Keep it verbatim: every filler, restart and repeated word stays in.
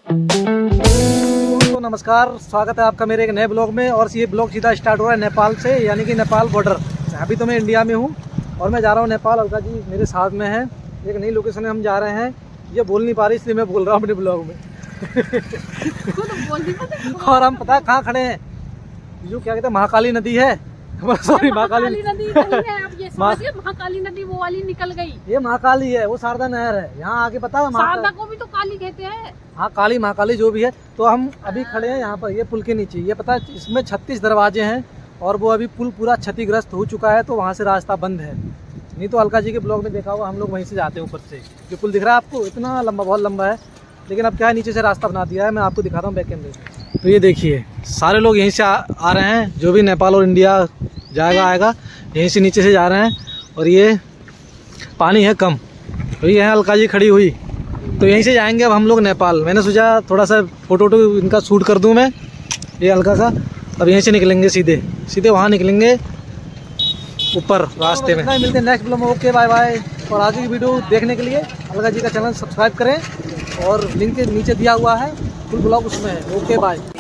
तो नमस्कार, स्वागत है आपका मेरे एक नए ब्लॉग में। और ये ब्लॉग सीधा स्टार्ट हो रहा है नेपाल से, यानी कि नेपाल बॉर्डर। अभी तो मैं इंडिया में हूँ और मैं जा रहा हूँ नेपाल। अलका जी मेरे साथ में है, एक नई लोकेशन में हम जा रहे हैं। ये बोल नहीं पा रही इसलिए मैं बोल रहा हूँ अपने ब्लॉग में। और हम पता है कहाँ खड़े हैं, जो क्या कहते हैं महाकाली नदी है। सॉरी महाकाली नदी नहीं है, आप ये समझिए महाकाली नदी वो वाली निकल गई। ये महाकाली है, वो शारदा नहर है। यहाँ आके पता है शारदा को भी तो काली कहते हैं। हाँ काली महाकाली जो भी है। तो हम अभी खड़े हैं यहाँ पर, ये पुल के नीचे। ये पता है इसमें छत्तीस दरवाजे हैं और वो अभी पुल पूरा क्षतिग्रस्त हो चुका है, तो वहाँ से रास्ता बंद है। नहीं तो अलका जी के ब्लॉग में देखा होगा, हम लोग वहीं से जाते हैं ऊपर से। जो पुल दिख रहा है आपको, इतना लंबा, बहुत लंबा है, लेकिन अब क्या है नीचे से रास्ता बना दिया है। मैं आपको दिखाता हूँ बैक कैमरे से। तो ये देखिए सारे लोग यहीं से आ, आ रहे हैं, जो भी नेपाल और इंडिया जाएगा आएगा यहीं से नीचे से जा रहे हैं। और ये पानी है कम, तो ये है अलका जी खड़ी हुई, तो यहीं से जाएंगे अब हम लोग नेपाल। मैंने सोचा थोड़ा सा फोटो वोटो इनका शूट कर दूं मैं, ये अलका का। अब यहीं से निकलेंगे सीधे सीधे वहाँ निकलेंगे ऊपर रास्ते में। मिलते हैं नेक्स्ट ब्लॉग में। Okay bye bye. और आगे की वीडियो देखने के लिए अलका जी का चैनल सब्सक्राइब करें और लिंक नीचे दिया हुआ है, फुल ब्लॉग उसमें है। Okay bye.